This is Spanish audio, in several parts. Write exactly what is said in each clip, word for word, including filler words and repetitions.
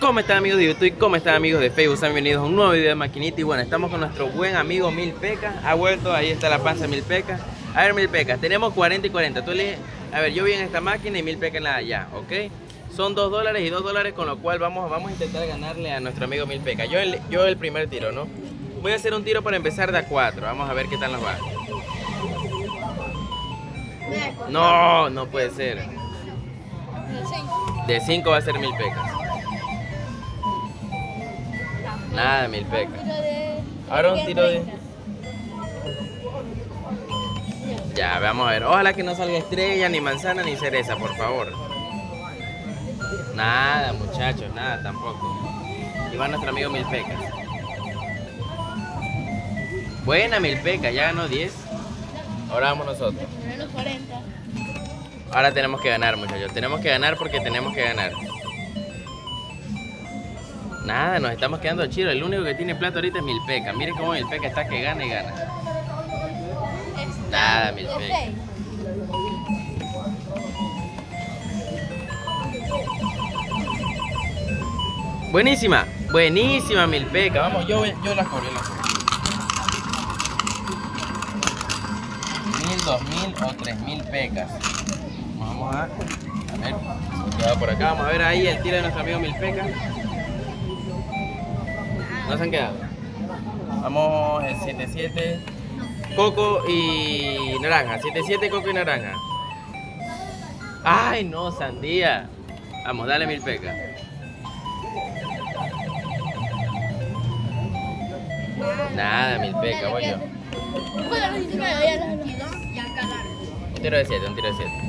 ¿Cómo están, amigos de YouTube? ¿Cómo están, amigos de Facebook? Sean bienvenidos a un nuevo video de maquinita. Y bueno, estamos con nuestro buen amigo Mil Pecas. Ha vuelto, ahí está la panza de Mil Pecas. A ver, Mil Pecas, tenemos cuarenta y cuarenta. Tú eliges, a ver, yo vi en esta máquina y Mil Pecas en la de allá, ¿ok? Son dos dólares y dos dólares, con lo cual vamos, vamos a intentar ganarle a nuestro amigo Mil Pecas. Yo el, yo el primer tiro, ¿no? Voy a hacer un tiro para empezar de a cuatro. Vamos a ver qué tal nos va. No, no puede ser. De cinco va a ser Mil Pecas. Nada, Mil Pecas. Ahora un tiro de... Ya, vamos a ver. Ojalá que no salga estrella, ni manzana, ni cereza, por favor. Nada, muchachos, nada tampoco. Y va nuestro amigo Mil Pecas. Buena, Mil Pecas, ya ganó diez. Ahora vamos nosotros. Ahora tenemos que ganar, muchachos. Tenemos que ganar porque tenemos que ganar. Nada, nos estamos quedando chidos. El único que tiene plata ahorita es Mil Pecas. Miren cómo Mil Pecas está que gana y gana. Nada, Mil Pecas. Buenísima, buenísima Mil Pecas. Vamos, yo, yo la cobro, yo la cobro. Mil, dos mil o tres mil Pecas. Vamos a, a ver. Cuidado por acá. Vamos a ver ahí el tiro de nuestro amigo Mil Pecas. ¿No se han quedado? Vamos en siete siete. Coco y naranja. siete siete, coco y naranja. ¡Ay, no! Sandía. Vamos, dale Mil Pecas. Nada, Mil Pecas, voy yo. Un tiro de siete, un tiro de siete.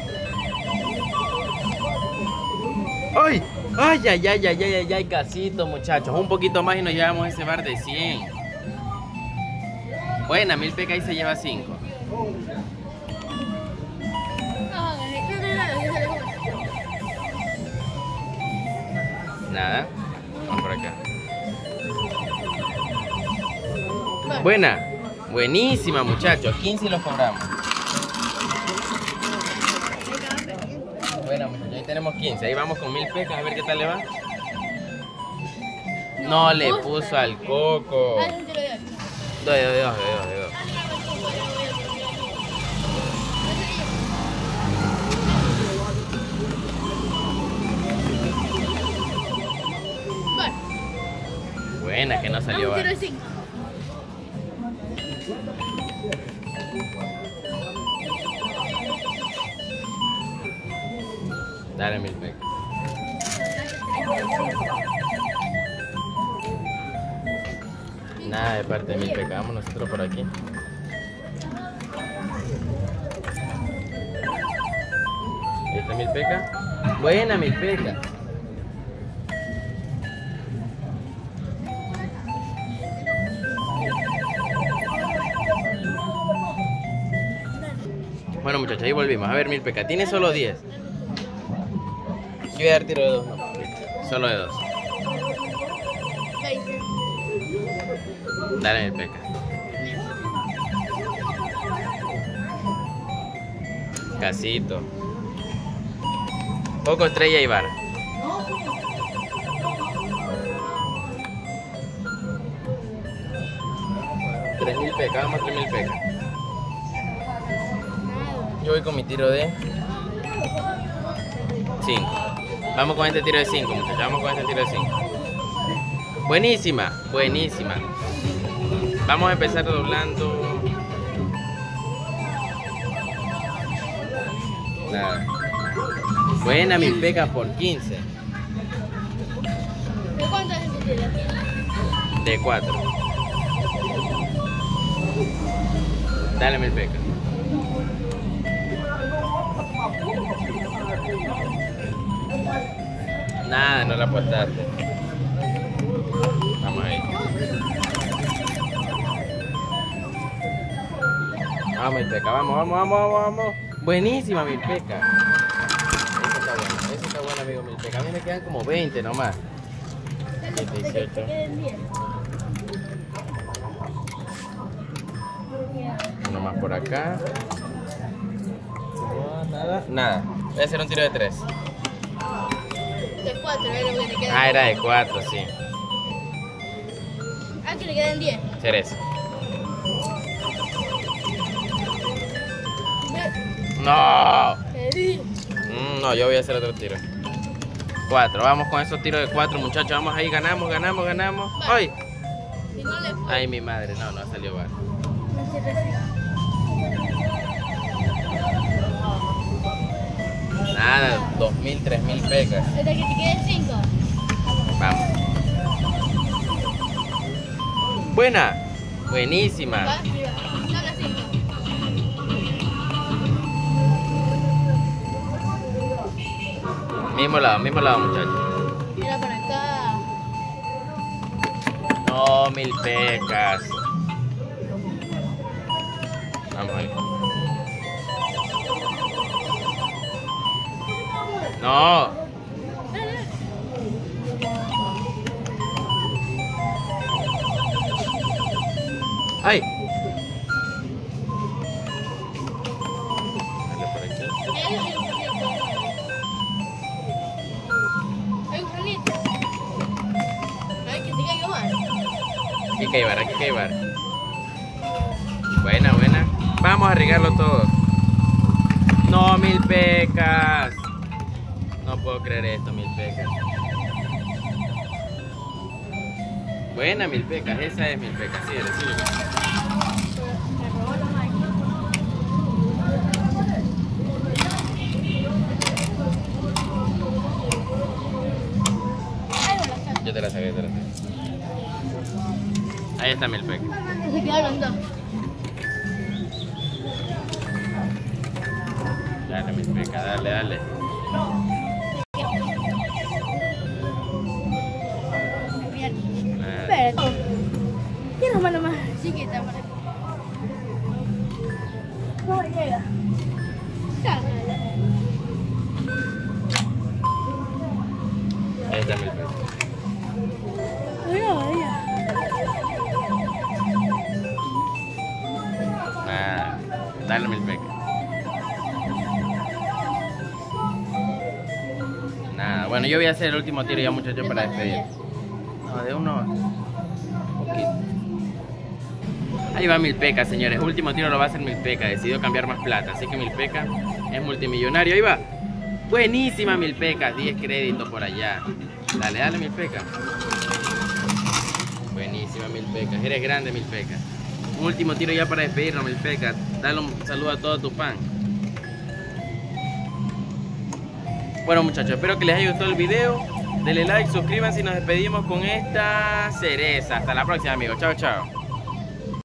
¡Ay! ¡Ay, ay, ay, ay, ay, ay, ay, casito, muchachos! Un poquito más y nos llevamos ese bar de cien. Buena, Mil Pecas ahí se lleva cinco. Nada. Vamos por acá. Buena. Buenísima, muchachos. quince y los cobramos. Buena, muchachos. Ahí tenemos quince. Ahí vamos con Mil Pecas a ver qué tal le va. No le puso al coco. Doy, doy, doy, doy, doy. Buena, que no salió mal. Dale, Mil Pecas. Nada de parte de Mil Pecas. Vamos nosotros por aquí. Ahí está Mil Pecas. Buena, Mil Pecas. Bueno, muchachos, ahí volvimos. A ver, Mil Pecas. Tiene solo diez. Yo voy a dar tiro de dos, no. Solo de dos. Dale, Mil Pecas. Casito. Coco, estrella y bar. Tres Mil Pecas, vamos a tres Mil Pecas. Yo voy con mi tiro de cinco. Vamos con este tiro de cinco, muchachos. Vamos con este tiro de cinco. Buenísima, buenísima. Vamos a empezar doblando. Nada. Buena, Mil Pecas por quince. ¿De cuánto es el tiro? De cuatro. Dale, Mil Pecas. Nada, no la apostaste. Vamos ahí. Vamos, Mil Pecas, vamos, vamos, vamos, vamos, vamos. Buenísima, Mil Pecas. Eso está bueno, eso está bueno, amigo Mil Pecas. A mí me quedan como veinte nomás. dieciocho. Uno más por acá. No, nada, nada. Voy a hacer un tiro de tres. De cuatro, era lo que le quedan. Ah, era de cuatro, sí. Ah, que le quedan diez. Cereza. No. Mm, no, yo voy a hacer otro tiro. Cuatro, vamos con esos tiros de cuatro, muchachos. Vamos ahí, ganamos, ganamos, ganamos. ¡Ay! Si no le fue. Ay, mi madre, no, no salió mal. Nada, dos mil, tres mil pecas. Hasta que te queden cinco. Vamos. Buena. Buenísima. Va, arriba. Son las cinco. Mismo lado, mismo lado, muchachos. Mira por acá. No, mil pecas. Vamos ahí. No. Ay. Dale por aquí. Hay un granito. Hay que te caiga mal. Aquí que llevar, aquí que llevar. Buena, buena. Vamos a regarlo todo. No, mil pecas. No puedo creer esto, mil pecas. Buena, mil pecas. Esa es mil pecas. Sí, sí. Me robó la máquina. Ay, no la saco. Yo te la saqué, te la saqué. Ahí está mil pecas. Se quedaron dos. Dale, mil pecas, dale, dale. Ah, Espera. Quiero mano más chiquita para que. No llega. Sácala. ahí está mil pecas. Bueno, vaya. Ah, dale mil pecas. Nada, bueno, yo voy a hacer el último tiro ya, muchachos, para despedir. No, de uno. Un poquito. Ahí va mil pecas, señores. Último tiro lo va a hacer mil pecas. Decidió cambiar más plata, así que mil pecas es multimillonario. Ahí va. Buenísima mil pecas. diez créditos por allá. Dale, dale mil pecas. Buenísima mil pecas. Eres grande mil pecas. Un último tiro ya para despedirnos, mil pecas. Dale un saludo a todo tu fan. Bueno, muchachos, espero que les haya gustado el video. Denle like, suscríbanse y nos despedimos con esta cereza. Hasta la próxima, amigos. Chao, chao.